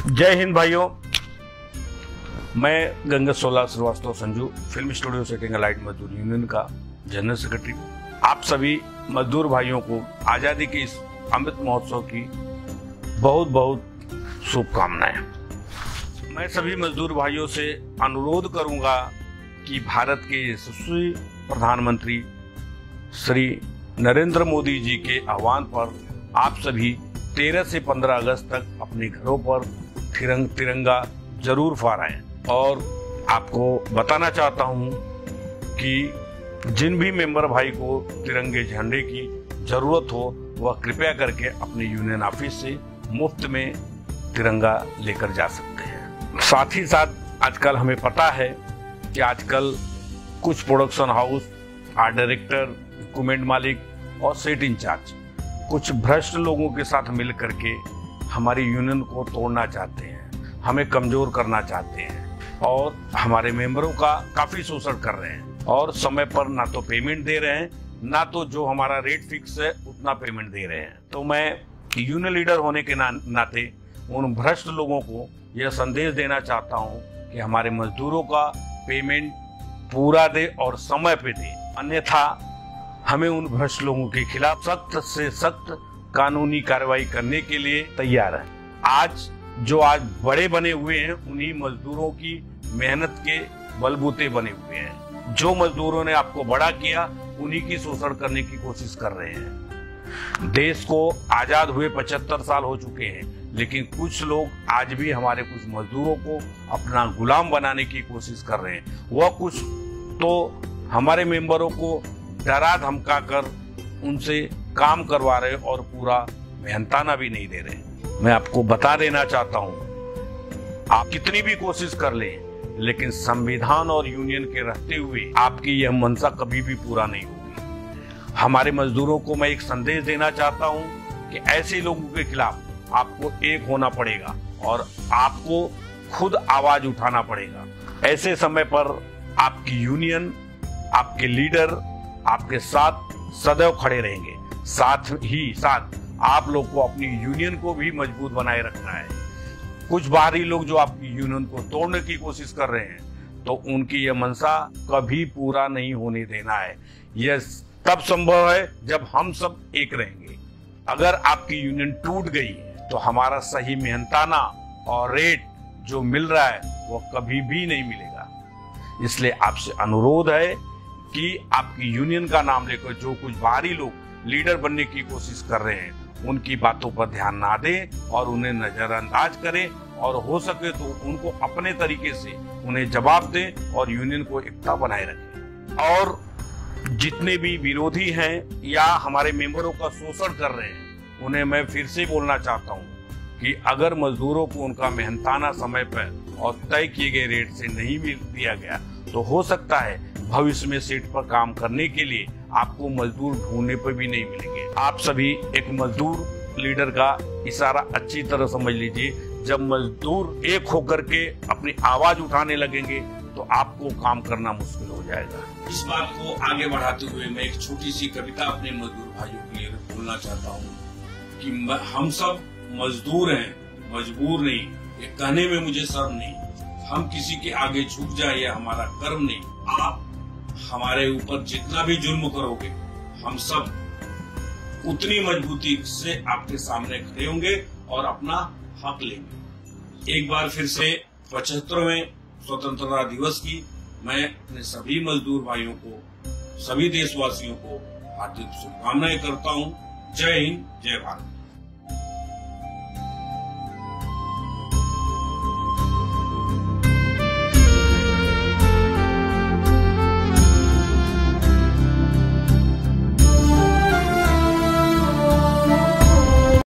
जय हिंद भाइयों, मैं Ganga Sola Srivastava Sanju, film studio setting light मजदूर यूनियन का जनरल सेक्रेटरी। आप सभी मजदूर भाइयों को आजादी के इस अमृत महोत्सव की बहुत बहुत शुभकामनाएं। मैं सभी मजदूर भाइयों से अनुरोध करूंगा कि भारत के यशस्वी प्रधानमंत्री श्री नरेंद्र मोदी जी के आह्वान पर आप सभी 13 से 15 अगस्त तक अपने घरों पर तिरंगा जरूर फहराएं। और आपको बताना चाहता हूं कि जिन भी मेंबर भाई को तिरंगे झंडे की जरूरत हो वह कृपया करके अपने यूनियन ऑफिस से मुफ्त में तिरंगा लेकर जा सकते हैं। साथ ही साथ आजकल हमें पता है कि आजकल कुछ production house, art director, equipment मालिक और सेट इंचार्ज कुछ भ्रष्ट लोगों के साथ मिल करके हमारी यूनियन को तोड़ना चाहते हैं, हमें कमजोर करना चाहते हैं और हमारे मेंबरों का काफी शोषण कर रहे हैं और समय पर ना तो पेमेंट दे रहे हैं, ना तो जो हमारा रेट फिक्स है उतना पेमेंट दे रहे हैं। तो मैं यूनियन लीडर होने के नाते उन भ्रष्ट लोगों को यह संदेश देना चाहता हूं कि हमारे मजदूरों का पेमेंट पूरा दे और समय पे दे, अन्यथा हमें उन भ्रष्ट लोगों के खिलाफ सख्त से सख्त कानूनी कार्रवाई करने के लिए तैयार है। आज बड़े बने हुए हैं उन्हीं मजदूरों की मेहनत के बलबूते बने हुए हैं। जो मजदूरों ने आपको बड़ा किया उन्हीं की शोषण करने की कोशिश कर रहे हैं। देश को आजाद हुए 75 साल हो चुके हैं, लेकिन कुछ लोग आज भी हमारे कुछ मजदूरों को अपना गुलाम बनाने की कोशिश कर रहे हैं। वह कुछ तो हमारे मेंबरों को डरा धमका कर उनसे काम करवा रहे और पूरा मेहनताना भी नहीं दे रहे। मैं आपको बता देना चाहता हूं, आप कितनी भी कोशिश कर लें, लेकिन संविधान और यूनियन के रहते हुए आपकी यह मंशा कभी भी पूरा नहीं होगी। हमारे मजदूरों को मैं एक संदेश देना चाहता हूं कि ऐसे लोगों के खिलाफ आपको एक होना पड़ेगा और आपको खुद आवाज उठाना पड़ेगा। ऐसे समय पर आपकी यूनियन, आपके लीडर आपके साथ सदैव खड़े रहेंगे। साथ ही साथ आप लोग को अपनी यूनियन को भी मजबूत बनाए रखना है। कुछ बाहरी लोग जो आपकी यूनियन को तोड़ने की कोशिश कर रहे हैं, तो उनकी यह मंशा कभी पूरा नहीं होने देना है। यह तब संभव है जब हम सब एक रहेंगे। अगर आपकी यूनियन टूट गई तो हमारा सही मेहनताना और रेट जो मिल रहा है वो कभी भी नहीं मिलेगा। इसलिए आपसे अनुरोध है कि आपकी यूनियन का नाम लेकर जो कुछ बाहरी लोग लीडर बनने की कोशिश कर रहे हैं उनकी बातों पर ध्यान ना दें और उन्हें नजरअंदाज करें, और हो सके तो उनको अपने तरीके से उन्हें जवाब दें और यूनियन को एकता बनाए रखें। और जितने भी विरोधी हैं या हमारे मेंबरों का शोषण कर रहे हैं उन्हें मैं फिर से बोलना चाहता हूं कि अगर मजदूरों को उनका मेहनताना समय पर और तय किए गए रेट से नहीं मिल दिया गया तो हो सकता है भविष्य में सेट पर काम करने के लिए आपको मजदूर ढूंढने पर भी नहीं मिलेंगे। आप सभी एक मजदूर लीडर का इशारा अच्छी तरह समझ लीजिए। जब मजदूर एक होकर के अपनी आवाज उठाने लगेंगे तो आपको काम करना मुश्किल हो जाएगा। इस बात को आगे बढ़ाते हुए मैं एक छोटी सी कविता अपने मजदूर भाइयों के लिए बोलना चाहता हूँ कि हम सब मजदूर हैं, मजबूर नहीं। ये कहने में मुझे शर्म नहीं। हम किसी के आगे झुक जाए यह हमारा कर्म नहीं। आप हमारे ऊपर जितना भी जुल्म करोगे हम सब उतनी मजबूती से आपके सामने खड़े होंगे और अपना हक लेंगे। एक बार फिर से 75वें स्वतंत्रता दिवस की मैं अपने सभी मजदूर भाइयों को, सभी देशवासियों को हार्दिक शुभकामनाएं करता हूं। जय हिंद, जय भारत।